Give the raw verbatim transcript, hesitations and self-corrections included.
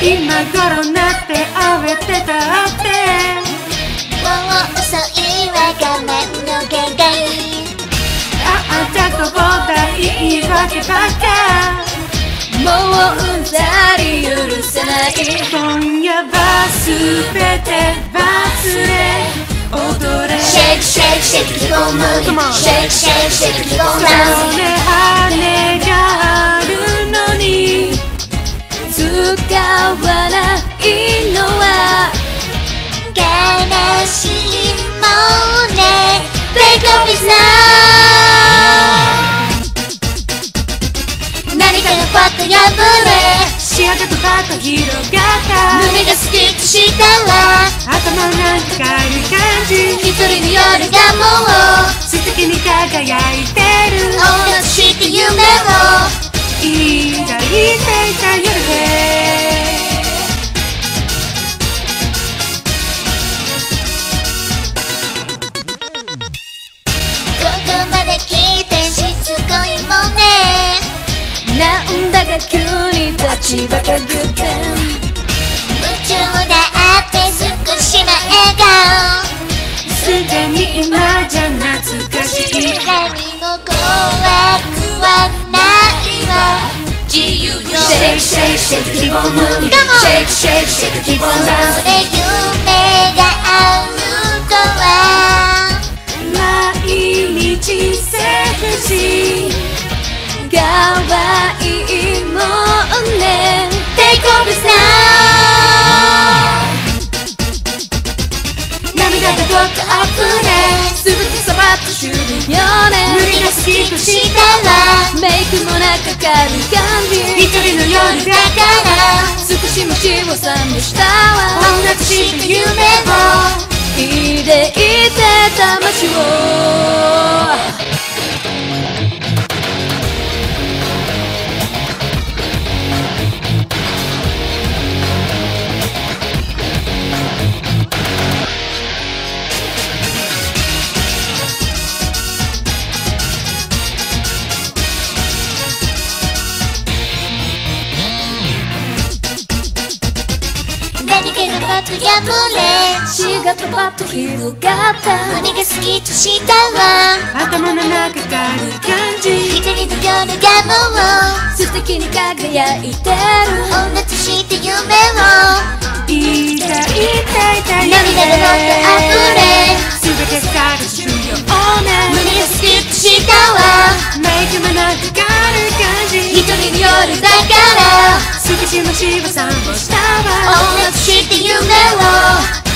今頃なって慌てたってもう遅いわ画面の限界ああじゃこぼだ言い訳ばっかもううんざり許せない今夜は全て忘れ踊れ Shake shake shake keep on moving Shake shake shake keep on そ dancing れ羽があるのに使わないのは悲しいもんね Break up is now 何かがパッと破れ視野がパッと広がった胸がスキッとしたら頭なんか軽い感じ一人の夜がもう素敵に輝いてる同じして夢を抱いていた夜へここまで来てしつこいもんねなんだか急に立ちばかるって夢中だって少しの笑顔すでに今じゃ懐かしい何も怖くはないわ自由よ Shake shake shake keep on moving Shake shake shake keep on dancing それ夢があるとは毎日セクシー可愛いもんね Take off is now 涙がどっと溢れすぐにさばっと終了ね胸がスキッとしたらメイクもなかかる感じ一人の夜だから少しもしをさんでしたわ同じした夢を抱いていてた街を何気がパッと破れ血がパッと広がった胸がスキッとしたわ頭の中から感じ一人の夜がもう素敵に輝いてる同じして夢を抱いていた夜涙がどっと溢れ全て探すよね胸がスキッとしたわメイクもなくかる感じ一人の夜だから少しもしばさんをしたわ同じして夢を